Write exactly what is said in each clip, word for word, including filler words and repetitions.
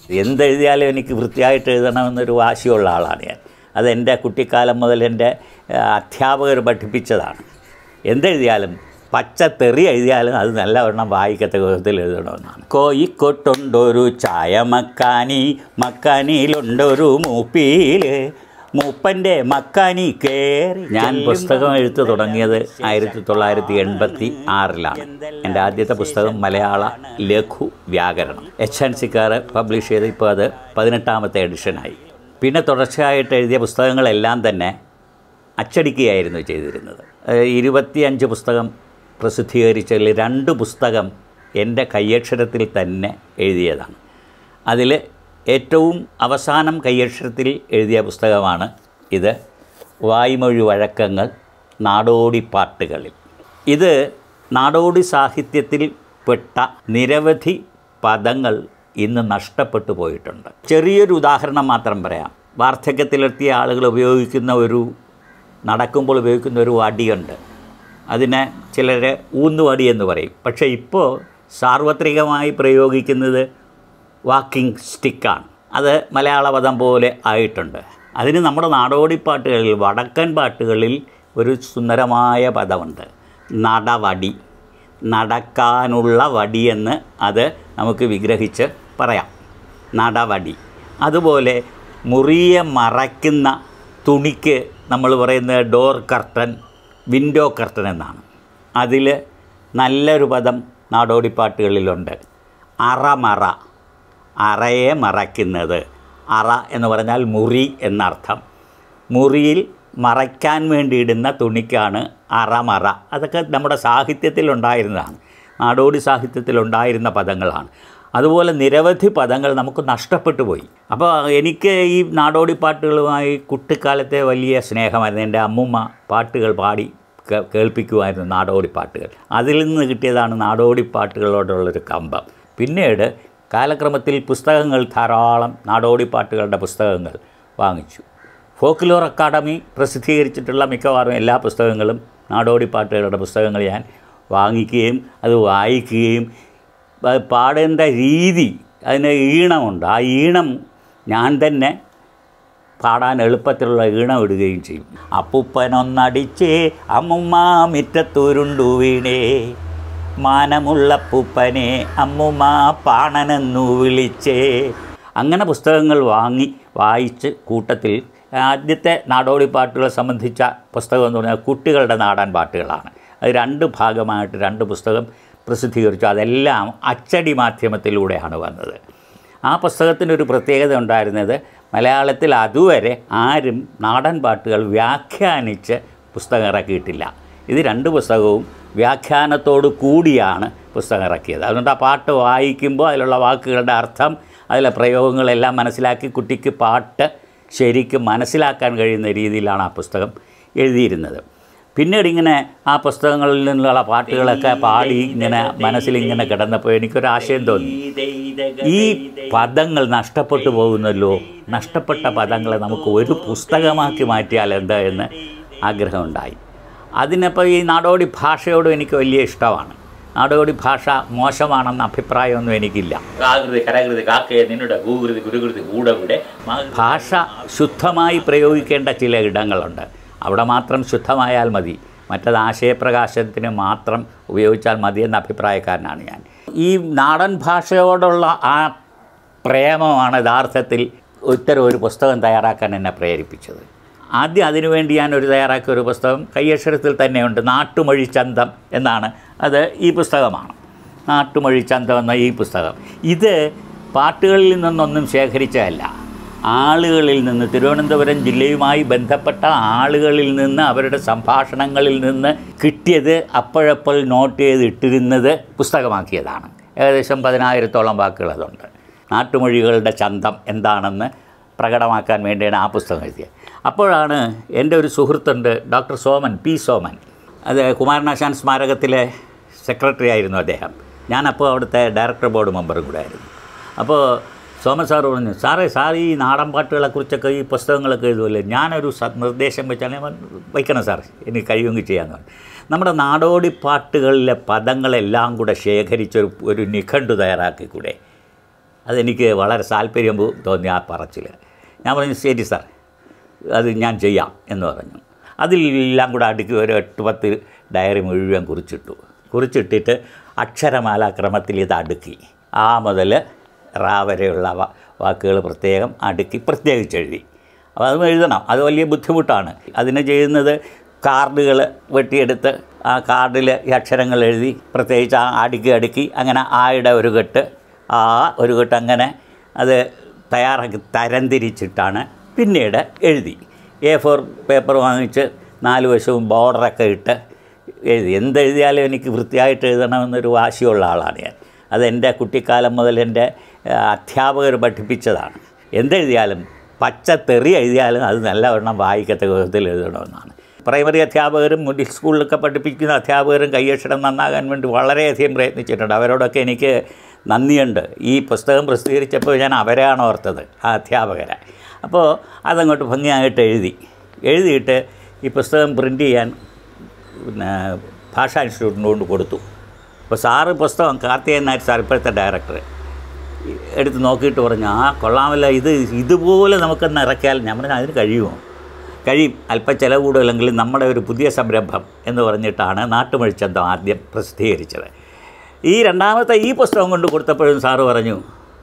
എന്തെഴുതിയാലും എനിക്ക് വൃത്തിയായിട്ട് എഴുതണമെന്നൊരു വാശിയുള്ള ആളാണ് ഞാൻ. അതെൻ്റെ കുട്ടിക്കാലം മുതൽ എൻ്റെ അധ്യാപകർ പഠിപ്പിച്ചതാണ്. എന്തെഴുതിയാലും പച്ച തെറി എഴുതിയാലും അത് നല്ലവണ്ണം വായിക്കത്തക്ക വിധത്തിൽ എഴുതണമെന്നാണ്. കോയിക്കോട്ടുണ്ടൊരു ചായ മക്കാനി, മക്കാനിയിലുണ്ടൊരു മൂപ്പീല്, മൂപ്പൻ്റെ മക്കാനി കയറി. ഞാൻ പുസ്തകം എഴുത്ത് തുടങ്ങിയത് ആയിരത്തി തൊള്ളായിരത്തി എൺപത്തി ആറിലാണ്. എൻ്റെ ആദ്യത്തെ പുസ്തകം മലയാള ലഘു വ്യാകരണം എച്ച് എൻ സിക്കാർ പബ്ലിഷ് ചെയ്ത് ഇപ്പോൾ അത് പതിനെട്ടാമത്തെ എഡിഷനായി. പിന്നെ തുടർച്ചയായിട്ട് എഴുതിയ പുസ്തകങ്ങളെല്ലാം തന്നെ അച്ചടിക്കുകയായിരുന്നു ചെയ്തിരുന്നത്. ഇരുപത്തിയഞ്ച് പുസ്തകം പ്രസിദ്ധീകരിച്ചതിൽ രണ്ട് പുസ്തകം എൻ്റെ കയ്യക്ഷരത്തിൽ തന്നെ എഴുതിയതാണ്. അതിൽ ഏറ്റവും അവസാനം കയ്യക്ഷരത്തിൽ എഴുതിയ പുസ്തകമാണ് ഇത്, വായ്മൊഴിവഴക്കങ്ങൾ നാടോടിപ്പാട്ടുകളിൽ. ഇത് നാടോടി സാഹിത്യത്തിൽ പെട്ട നിരവധി പദങ്ങൾ ഇന്ന് നഷ്ടപ്പെട്ടു പോയിട്ടുണ്ട്. ചെറിയൊരു ഉദാഹരണം മാത്രം പറയാം. വാർദ്ധക്യത്തിലെത്തിയ ആളുകൾ ഉപയോഗിക്കുന്ന ഒരു നടക്കുമ്പോൾ ഉപയോഗിക്കുന്ന ഒരു വടിയുണ്ട്. അതിനെ ചിലർ ഊന്നുവടി എന്ന് പറയും. പക്ഷേ ഇപ്പോൾ സാർവത്രികമായി പ്രയോഗിക്കുന്നത് വാക്കിംഗ് സ്റ്റിക്കാണ്. അത് മലയാള പദം പോലെ ആയിട്ടുണ്ട്. അതിന് നമ്മുടെ നാടോടിപ്പാട്ടുകളിൽ, വടക്കൻ പാട്ടുകളിൽ ഒരു സുന്ദരമായ പദമുണ്ട്, നടവടി. നടക്കാനുള്ള വടിയെന്ന് അത് നമുക്ക് വിഗ്രഹിച്ച് പറയാം, നടവടി. അതുപോലെ മുറിയെ മറയ്ക്കുന്ന തുണിക്ക് നമ്മൾ പറയുന്നത് ഡോർ കർട്ടൻ, വിൻഡോ കർട്ടൻ എന്നാണ്. അതിൽ നല്ലൊരു പദം നാടോടിപ്പാട്ടുകളിലുണ്ട്, അറമറ. അറയെ മറയ്ക്കുന്നത്. അറ എന്ന് പറഞ്ഞാൽ മുറി എന്നർത്ഥം. മുറിയിൽ മറയ്ക്കാൻ വേണ്ടി ഇടുന്ന തുണിക്കാണ് അറമറ. അതൊക്കെ നമ്മുടെ സാഹിത്യത്തിലുണ്ടായിരുന്നതാണ്, നാടോടി സാഹിത്യത്തിലുണ്ടായിരുന്ന പദങ്ങളാണ്. അതുപോലെ നിരവധി പദങ്ങൾ നമുക്ക് നഷ്ടപ്പെട്ടു പോയി. അപ്പോൾ എനിക്ക് ഈ നാടോടി പാട്ടുകളുമായി കുട്ടിക്കാലത്തെ വലിയ സ്നേഹമായിരുന്നു. എൻ്റെ അമ്മുമ്മ പാട്ടുകൾ പാടി കേൾപ്പിക്കുമായിരുന്നു, നാടോടി പാട്ടുകൾ. അതിൽ നിന്ന് കിട്ടിയതാണ് നാടോടി പാട്ടുകളോടുള്ളൊരു കമ്പം. പിന്നീട് കാലക്രമത്തിൽ പുസ്തകങ്ങൾ ധാരാളം നാടോടി പാട്ടുകളുടെ പുസ്തകങ്ങൾ വാങ്ങിച്ചു. ഫോക്ലോർ അക്കാഡമി പ്രസിദ്ധീകരിച്ചിട്ടുള്ള മിക്കവാറും എല്ലാ പുസ്തകങ്ങളും നാടോടി പാട്ടുകളുടെ പുസ്തകങ്ങൾ ഞാൻ വാങ്ങിക്കുകയും അത് വായിക്കുകയും പാടേണ്ട രീതി, അതിന് ഈണമുണ്ട്. ആ ഈണം ഞാൻ തന്നെ പാടാൻ എളുപ്പത്തിലുള്ള ഈണം ഇടുകയും ചെയ്യും. അപ്പൂപ്പനൊന്നടിച്ചേ അമ്മുമ്മ മിറ്റത്തുരുണ്ടു വീണേ, മാനമുള്ള പൂപ്പനെ അമ്മുമ്മ പാണനെന്നു വിളിച്ചേ. അങ്ങനെ പുസ്തകങ്ങൾ വാങ്ങി വായിച്ച് കൂട്ടത്തിൽ ആദ്യത്തെ നാടോടി പാട്ടുകളെ സംബന്ധിച്ച പുസ്തകം എന്ന് പറഞ്ഞാൽ കുട്ടികളുടെ നാടൻ പാട്ടുകളാണ്. അത് രണ്ട് ഭാഗമായിട്ട് രണ്ട് പുസ്തകം പ്രസിദ്ധീകരിച്ചു. അതെല്ലാം അച്ചടി മാധ്യമത്തിലൂടെയാണ് വന്നത്. ആ പുസ്തകത്തിനൊരു പ്രത്യേകത ഉണ്ടായിരുന്നത്, മലയാളത്തിൽ അതുവരെ ആരും നാടൻ പാട്ടുകൾ വ്യാഖ്യാനിച്ച് പുസ്തകം ഇറക്കിയിട്ടില്ല. ഇത് രണ്ട് പുസ്തകവും വ്യാഖ്യാനത്തോടു കൂടിയാണ് പുസ്തകം ഇറക്കിയത്. അതുകൊണ്ട് ആ പാട്ട് വായിക്കുമ്പോൾ അതിലുള്ള വാക്കുകളുടെ അർത്ഥം, അതിലെ പ്രയോഗങ്ങളെല്ലാം മനസ്സിലാക്കി കുട്ടിക്ക് പാട്ട് ശരിക്കും മനസ്സിലാക്കാൻ കഴിയുന്ന രീതിയിലാണ് ആ പുസ്തകം എഴുതിയിരുന്നത്. പിന്നീട് ഇങ്ങനെ ആ പുസ്തകങ്ങളിൽ നിന്നുള്ള പാട്ടുകളൊക്കെ പാടി ഇങ്ങനെ മനസ്സിലിങ്ങനെ കിടന്നപ്പോൾ എനിക്കൊരാശയം തോന്നി, ഈ പദങ്ങൾ നഷ്ടപ്പെട്ടു പോകുന്നല്ലോ, നഷ്ടപ്പെട്ട പദങ്ങളെ നമുക്ക് ഒരു പുസ്തകമാക്കി മാറ്റിയാൽ എന്താ എന്ന് ആഗ്രഹമുണ്ടായി. അതിനപ്പോൾ ഈ നാടോടി ഭാഷയോടും എനിക്ക് വലിയ ഇഷ്ടമാണ്. നാടോടി ഭാഷ മോശമാണെന്ന അഭിപ്രായമൊന്നും എനിക്കില്ല. കാകൃതി കരകൃതി കാക്കയെ നിന്നുടെ ഭൂകൃതി ഗുരുകൃതി കൂടെ ഭാഷ ശുദ്ധമായി പ്രയോഗിക്കേണ്ട ചില ഇടങ്ങളുണ്ട്. അവിടെ മാത്രം ശുദ്ധമായാൽ മതി, മറ്റത് ആശയപ്രകാശനത്തിന് മാത്രം ഉപയോഗിച്ചാൽ മതിയെന്ന അഭിപ്രായക്കാരനാണ് ഞാൻ. ഈ നാടൻ ഭാഷയോടുള്ള ആ പ്രേമമാണ് യഥാർത്ഥത്തിൽ ഇത്തരം ഒരു പുസ്തകം തയ്യാറാക്കാൻ എന്നെ പ്രേരിപ്പിച്ചത്. ആദ്യം അതിനുവേണ്ടി ഞാനൊരു തയ്യാറാക്കിയ ഒരു പുസ്തകം കയ്യക്ഷരത്തിൽ തന്നെയുണ്ട്, നാട്ടുമൊഴിച്ചന്തം എന്നാണ്. അത് ഈ പുസ്തകമാണ്, നാട്ടുമൊഴിച്ചന്തം എന്ന ഈ പുസ്തകം. ഇത് പാട്ടുകളിൽ നിന്നൊന്നും ശേഖരിച്ചതല്ല, ആളുകളിൽ നിന്ന്, തിരുവനന്തപുരം ജില്ലയുമായി ബന്ധപ്പെട്ട ആളുകളിൽ നിന്ന്, അവരുടെ സംഭാഷണങ്ങളിൽ നിന്ന് കിട്ടിയത് അപ്പോഴപ്പോൾ നോട്ട് ചെയ്തിട്ടിരുന്നത് പുസ്തകമാക്കിയതാണ്. ഏകദേശം പതിനായിരത്തോളം വാക്കുകൾ അതുണ്ട്. നാട്ടുമൊഴികളുടെ ചന്തം എന്താണെന്ന് പ്രകടമാക്കാൻ വേണ്ടിയാണ് ആ പുസ്തകം എഴുതിയത്. അപ്പോഴാണ് എൻ്റെ ഒരു സുഹൃത്തുണ്ട്, ഡോക്ടർ സോമൻ, പി സോമൻ. അത് കുമാരനാശാൻ സ്മാരകത്തിലെ സെക്രട്ടറി ആയിരുന്നു അദ്ദേഹം. ഞാനപ്പോൾ അവിടുത്തെ ഡയറക്ടർ ബോർഡ് മെമ്പറും കൂടെ ആയിരുന്നു. അപ്പോൾ സോമൻ സാർ പറഞ്ഞു, സാറേ സാർ ഈ നാടൻ പാട്ടുകളെക്കുറിച്ചൊക്കെ ഈ പുസ്തകങ്ങളൊക്കെ എഴുതുമല്ലേ, ഞാനൊരു നിർദ്ദേശം വെച്ചാൽ വയ്ക്കണം സാർ, എനിക്ക് കഴിയുമെങ്കിൽ ചെയ്യാമെന്ന് പറഞ്ഞു. നമ്മുടെ നാടോടി പാട്ടുകളിലെ പദങ്ങളെല്ലാം കൂടെ ശേഖരിച്ചൊരു ഒരു നിഘണ്ടു തയ്യാറാക്കിക്കൂടെ അതെനിക്ക് വളരെ താല്പര്യം തോന്നി ആ പറച്ചിൽ. ഞാൻ പറഞ്ഞു ശരി സാർ, അത് ഞാൻ ചെയ്യാം എന്ന് പറഞ്ഞു. അതിലെല്ലാം കൂടെ അടുക്കി ഒരു എട്ട് പത്ത് ഡയറി മുഴുവൻ കുറിച്ചിട്ടു. കുറിച്ചിട്ടിട്ട് അക്ഷരമാല ക്രമത്തിൽ ഇത് അടുക്കി ആ മുതൽ റാ വരെയുള്ള വാക്കുകൾ പ്രത്യേകം അടുക്കി പ്രത്യേകിച്ച് എഴുതി. അപ്പോൾ അതും എഴുതണം, അത് വലിയ ബുദ്ധിമുട്ടാണ്. അതിന് ചെയ്യുന്നത് കാർഡുകൾ വെട്ടിയെടുത്ത് ആ കാർഡിൽ ഈ അക്ഷരങ്ങൾ എഴുതി പ്രത്യേകിച്ച് ആ അടുക്കി അടുക്കി അങ്ങനെ ആയുടെ ഒരു കെട്ട് ആ ഒരു കെട്ട് അങ്ങനെ അത് തയ്യാറാക്കി തരംതിരിച്ചിട്ടാണ് പിന്നീട് എഴുതി. എ ഫോർ പേപ്പർ വാങ്ങിച്ച് നാല് വശവും ബോർഡറൊക്കെ ഇട്ട് എഴുതി. എന്തെഴുതിയാലും എനിക്ക് വൃത്തിയായിട്ട് എഴുതണമെന്നൊരു വാശിയുള്ള ആളാണ് ഞാൻ. അതെൻ്റെ കുട്ടിക്കാലം മുതൽ എൻ്റെ അധ്യാപകർ പഠിപ്പിച്ചതാണ്. എന്തെഴുതിയാലും പച്ച തെറി എഴുതിയാലും അത് നല്ലവണ്ണം വായിക്കത്തക്ക വിധത്തിൽ എഴുതണമെന്നാണ്. പ്രൈമറി അധ്യാപകരും മിഡിൽ സ്കൂളിലൊക്കെ പഠിപ്പിക്കുന്ന അധ്യാപകരും കയ്യക്ഷരം നന്നാകാൻ വേണ്ടി വളരെയധികം പ്രയത്നിച്ചിട്ടുണ്ട്. അവരോടൊക്കെ എനിക്ക് നന്ദിയുണ്ട്. ഈ പുസ്തകം പ്രസിദ്ധീകരിച്ചപ്പോൾ ഞാൻ അവരെയാണ് ഓർത്തത്, ആ അധ്യാപകരെ. അപ്പോൾ അതങ്ങോട്ട് ഭംഗിയായിട്ട് എഴുതി എഴുതിയിട്ട് ഈ പുസ്തകം പ്രിൻ്റ് ചെയ്യാൻ പിന്നെ ഭാഷാ ഇൻസ്റ്റിറ്റ്യൂട്ടിന് കൊണ്ട് കൊടുത്തു. അപ്പോൾ സാറ് പുസ്തകം കാർത്തികേയൻ നായർ സാർ, ഇപ്പോഴത്തെ ഡയറക്ടർ, എടുത്ത് നോക്കിയിട്ട് പറഞ്ഞു ആ കൊള്ളാമല്ല, ഇത് ഇതുപോലെ നമുക്കൊന്ന് ഇറക്കിയാൽ. ഞാൻ പറഞ്ഞു അതിന് കഴിയുമോ? കഴിയും, അല്പം ചിലവ് കൂടുതലെങ്കിലും നമ്മുടെ ഒരു പുതിയ സംരംഭം എന്ന് പറഞ്ഞിട്ടാണ് നാട്ടുമൊഴിച്ചന്തം ആദ്യം പ്രസിദ്ധീകരിച്ചത്. ഈ രണ്ടാമത്തെ ഈ പുസ്തകം കൊണ്ട് കൊടുത്തപ്പോഴും സാറ് പറഞ്ഞു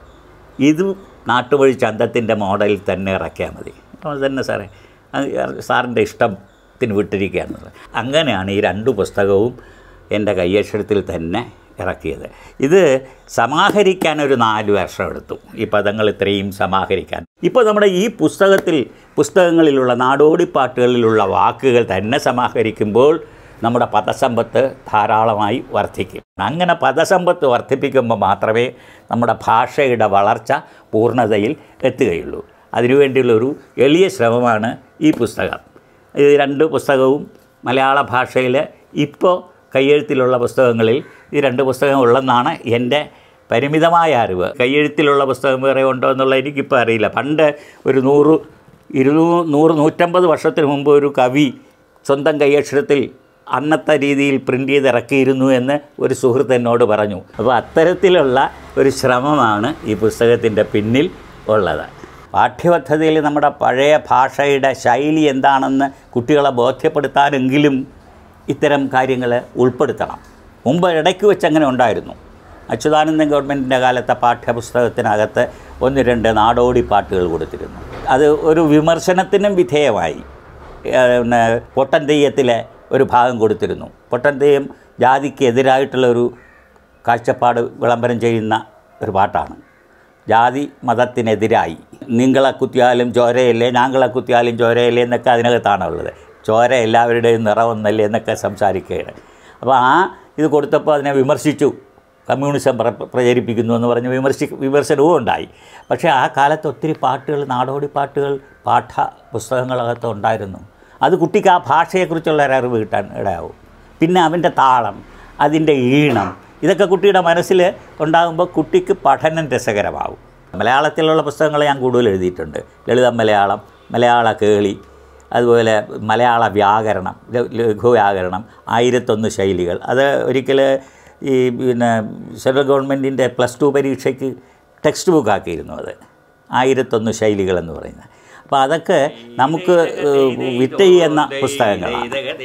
ഇത് നാട്ടുമൊഴിച്ചന്തത്തിൻ്റെ മോഡലിൽ തന്നെ ഇറക്കിയാൽ മതി. അത് തന്നെ സാറേ, സാറിൻ്റെ ഇഷ്ടത്തിന് വിട്ടിരിക്കുകയാണ്. അങ്ങനെയാണ് ഈ രണ്ട് പുസ്തകവും എൻ്റെ കയ്യക്ഷരത്തിൽ തന്നെ ഇറക്കിയത്. ഇത് സമാഹരിക്കാൻ ഒരു നാല് വർഷം എടുത്തു, ഈ പദങ്ങൾ ഇത്രയും സമാഹരിക്കാൻ. ഇപ്പോൾ നമ്മുടെ ഈ പുസ്തകത്തിൽ പുസ്തകങ്ങളിലുള്ള നാടോടിപ്പാട്ടുകളിലുള്ള വാക്കുകൾ തന്നെ സമാഹരിക്കുമ്പോൾ നമ്മുടെ പദസമ്പത്ത് ധാരാളമായി വർദ്ധിക്കും. അങ്ങനെ പദസമ്പത്ത് വർദ്ധിപ്പിക്കുമ്പോൾ മാത്രമേ നമ്മുടെ ഭാഷയുടെ വളർച്ച പൂർണ്ണതയിൽ എത്തുകയുള്ളൂ. അതിനുവേണ്ടിയുള്ളൊരു എളിയ ശ്രമമാണ് ഈ പുസ്തകം. ഈ രണ്ട് പുസ്തകവും മലയാള ഭാഷയിൽ ഇപ്പോൾ കയ്യെഴുത്തിലുള്ള പുസ്തകങ്ങളിൽ ഈ രണ്ട് പുസ്തകം ഉള്ളെന്നാണ് എൻ്റെ പരിമിതമായ അറിവ്. കയ്യെഴുത്തിലുള്ള പുസ്തകം വേറെ ഉണ്ടോ എന്നുള്ളത് എനിക്കിപ്പോൾ അറിയില്ല. പണ്ട് ഒരു നൂറ് ഇരുന്നൂ നൂറ് നൂറ്റമ്പത് വർഷത്തിന് മുമ്പ് ഒരു കവി സ്വന്തം കയ്യക്ഷരത്തിൽ അന്നത്തെ രീതിയിൽ പ്രിൻ്റ് ചെയ്ത് ഇറക്കിയിരുന്നു എന്ന് ഒരു സുഹൃത്ത് എന്നോട് പറഞ്ഞു. അപ്പോൾ അത്തരത്തിലുള്ള ഒരു ശ്രമമാണ് ഈ പുസ്തകത്തിൻ്റെ പിന്നിൽ ഉള്ളത്. പാഠ്യപദ്ധതിയിൽ നമ്മുടെ പഴയ ഭാഷയുടെ ശൈലി എന്താണെന്ന് കുട്ടികളെ ബോധ്യപ്പെടുത്താനെങ്കിലും ഇത്തരം കാര്യങ്ങൾ ഉൾപ്പെടുത്തണം. മുമ്പ് ഇടയ്ക്ക് വെച്ച് അങ്ങനെ ഉണ്ടായിരുന്നു. അച്യുതാനന്ദൻ ഗവൺമെൻറ്റിൻ്റെ കാലത്തെ പാഠ്യപുസ്തകത്തിനകത്ത് ഒന്ന് രണ്ട് നാടോടി പാട്ടുകൾ കൊടുത്തിരുന്നു. അത് ഒരു വിമർശനത്തിനും വിധേയമായി. പിന്നെ പൊട്ടൻ തെയ്യത്തിലെ ഒരു ഭാഗം കൊടുത്തിരുന്നു. പൊട്ടൻ തെയ്യം ജാതിക്ക് എതിരായിട്ടുള്ളൊരു കാഴ്ചപ്പാട് വിളംബരം ചെയ്യുന്ന ഒരു പാട്ടാണ്. ജാതി മതത്തിനെതിരായി നിങ്ങളെ കുത്തിയാലും ചോരയല്ലേ, ഞാങ്ങളെ കുത്തിയാലും ചോരയല്ലേ എന്നൊക്കെ അതിനകത്താണുള്ളത്. ചോര എല്ലാവരുടെയും നിറവൊന്നല്ലേ എന്നൊക്കെ സംസാരിക്കുകയാണ്. അപ്പോൾ ആ ഇത് കൊടുത്തപ്പോൾ അതിനെ വിമർശിച്ചു. കമ്മ്യൂണിസം പ്ര പ്രചരിപ്പിക്കുന്നു എന്ന് പറഞ്ഞ് വിമർശി വിമർശനവും ഉണ്ടായി. പക്ഷേ ആ കാലത്ത് ഒത്തിരി പാട്ടുകൾ, നാടോടി പാട്ടുകൾ പാഠ്യ പുസ്തകങ്ങളകത്ത് ഉണ്ടായിരുന്നു. അത് കുട്ടിക്ക് ആ ഭാഷയെക്കുറിച്ചുള്ള ഒരു അറിവ് കിട്ടാൻ ഇടയാവും. പിന്നെ അവൻ്റെ താളം, അതിൻ്റെ ഈണം, ഇതൊക്കെ കുട്ടിയുടെ മനസ്സിൽ ഉണ്ടാകുമ്പോൾ കുട്ടിക്ക് പഠനം രസകരമാവും. മലയാളത്തിലുള്ള പുസ്തകങ്ങൾ ഞാൻ കൂടുതൽ എഴുതിയിട്ടുണ്ട്. ലളിതം മലയാളം, മലയാള കേളി, അതുപോലെ മലയാള വ്യാകരണം, ലഘുവ്യാകരണം, ആയിരത്തൊന്ന് ശൈലികൾ. അത് ഒരിക്കൽ ഈ പിന്നെ സെൻട്രൽ ഗവൺമെൻറ്റിൻ്റെ പ്ലസ് ടു പരീക്ഷയ്ക്ക് ടെക്സ്റ്റ് ബുക്ക് ആക്കിയിരുന്നു. അത് ആയിരത്തൊന്ന് ശൈലികളെന്ന് പറയുന്നത്. അപ്പോൾ അതൊക്കെ നമുക്ക് വിറ്റ് ചെയ്യുന്ന പുസ്തകങ്ങളാണ്,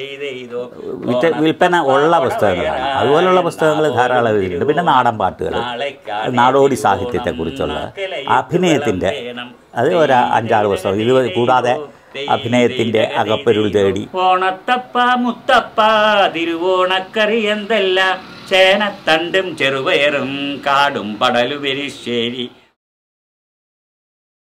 വിറ്റ് വിൽപ്പന ഉള്ള പുസ്തകങ്ങളാണ്. അതുപോലുള്ള പുസ്തകങ്ങൾ ധാരാളം എഴുതിയിട്ടുണ്ട്. പിന്നെ നാടൻ പാട്ടുകൾ, നാടോടി സാഹിത്യത്തെക്കുറിച്ചുള്ള അഭിനയത്തിൻ്റെ അത് ഒരു അഞ്ചാറ് പുസ്തകം. ഇത് കൂടാതെ അഭിനയത്തിൻ്റെ അകപ്പൊരുൾ തേടി, ഓണത്തപ്പ മുത്തപ്പ തിരുവോണക്കറി എന്തല്ല, ചേനത്തണ്ടും ചെറുപയറും കാടും പടലുപെരിശ്ശേരി.